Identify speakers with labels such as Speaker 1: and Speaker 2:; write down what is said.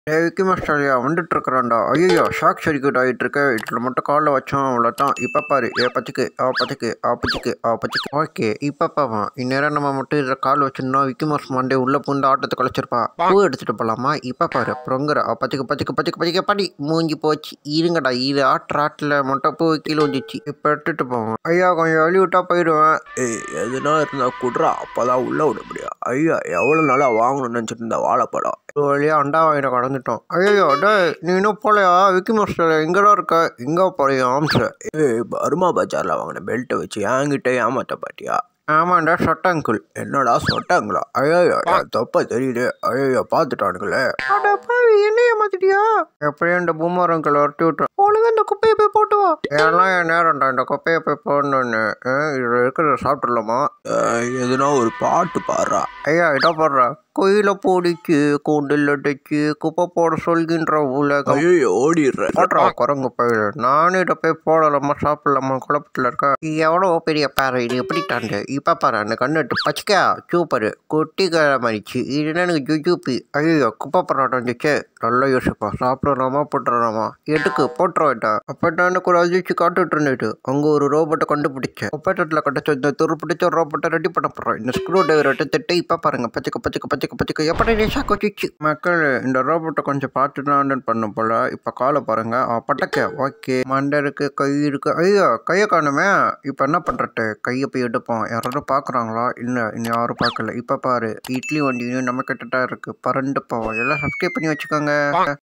Speaker 1: விக்கி மாஸ்டர்யா வந்துட்டு இருக்கிறான்டா. ஐயோ shock circuit ஆகிட்டு இருக்கு. இதில் மட்டும் காலில் வச்சோம் அவ்வளோதான். இப்போ பாரு பச்சிக்கு பச்சிக்கு ஓகே. இப்போ பாவம் இந்நேரம் நம்ம மட்டும் இதில் கால் வச்சிருந்தோம். விக்கி மாஸ் மண்டே உள்ளே பூந்து ஆட்டத்தை கழிச்சிருப்பா. பூ எடுத்துகிட்டு போகலாமா? இப்போ பாரு பொங்கற பச்சிக்கு படி மூஞ்சி போச்சு. இருங்கடா இது ஆட்டில் மட்டும் பூ கீழே வந்துச்சு. இப்போ எடுத்துகிட்டு போவோம். ஐயா கொஞ்சம் வெளி விட்டா போயிடுவேன்.
Speaker 2: எதுனா இருந்தால் குடுறா, அப்போதான் உள்ளே விட முடியும். ஐயா எவ்வளோ நாளாக வாங்கணும்னு நினச்சிட்டு இருந்த வாழைப்பழம்.
Speaker 1: ஒரு வழியாக அண்டா வாங்கிட கடந்துட்டோம். ஐயோ டே நீ இன்னும் போலையா? விக்கி மாஸ்டர் எங்கேதான் இருக்க? எங்கே போறியா ஆம்சர்?
Speaker 2: பர்மா பஜாரில் வாங்கின பெல்ட்டை வச்சு என்கிட்ட ஏமாத்த பாட்டியா?
Speaker 1: ஆமாண்டா சொட்டாங்குள்.
Speaker 2: என்னடா சொட்டாங்களா? ஐயோ தப்பா தெரியுது. ஐயோ பார்த்துட்டானுங்களே.
Speaker 1: என்ன ஏமாத்திட்டியா? எப்படியும் இந்த பூமாரங்களை வரட்டி விட்டுறேன். ஒழுங்கு இந்த குப்பையை போய் போட்டு வா. ஏன்னா என் நேரம்டா இந்த குப்பையை போய் போடணுன்னு. இதில் இருக்கிறத சாப்பிட்றலாமா?
Speaker 2: எதுனா ஒரு பாட்டு பாடுறா.
Speaker 1: ஐயா இதை பாடுறா. கோயில போடிச்சு கூண்டில் அடிச்சு குப்பை போட சொல்கின்ற உலகம்.
Speaker 2: ஐயோ ஓடிடுறேன்.
Speaker 1: போடுறா குரங்கு பயிர். நானும் இதை போய் போடலாமா சாப்பிடலாமா குழப்பத்தில் இருக்க. எவ்வளோ பெரிய பாரு இது எப்படி தாண்டு. இப்போ பாரு அந்த கண்ணுட்டு பச்சிக்கா சூப்பரு குட்டி கிளம்பிச்சு. இதுனா எனக்கு ஜுஜூப்பி. ஐயோ குப்பை பரோட்டா வந்துச்சு. நல்லா யோசிப்பா சாப்பிடலாமா போட்டுடலாமா. எதுக்கு போட்டுருவேட்டா. அப்போ எனக்கு ஒரு அதிர்ச்சி காட்டுட்டு இருந்துட்டு அங்கே ஒரு ரோபோட்டை கண்டுபிடிச்சேன். ஒப்பேட்டத்தில் கட்டச்சு இந்த துரு பிடிச்ச ரோபோட்டை ரெடி பண்ண போகிறேன். இந்த ஸ்க்ரூ டிரைவரை திட்டு இப்போ பாருங்க பச்சிக்க எப்படி ஷாக் வச்சிச்சு. மக்கள் இந்த ரோபோட்டை கொஞ்சம் பார்த்து தான் பண்ணும் போல. இப்போ காலை பாருங்க பட்டக்க ஓகே. மண்டை இருக்கு கை இருக்கு. ஐயோ கையை காணுமே. இப்போ என்ன பண்ணுறது? கையை போய் எடுப்போம். யாராவது பார்க்குறாங்களா? இல்லை இன்னும் யாரும் பார்க்கல. இப்போ பாரு இட்லி வண்டியும் நம்ம கிட்டதான் இருக்கு. பறந்து போவோம். எல்லாம் சப்ஸ்கிரைப் பண்ணி வச்சுக்கோங்க.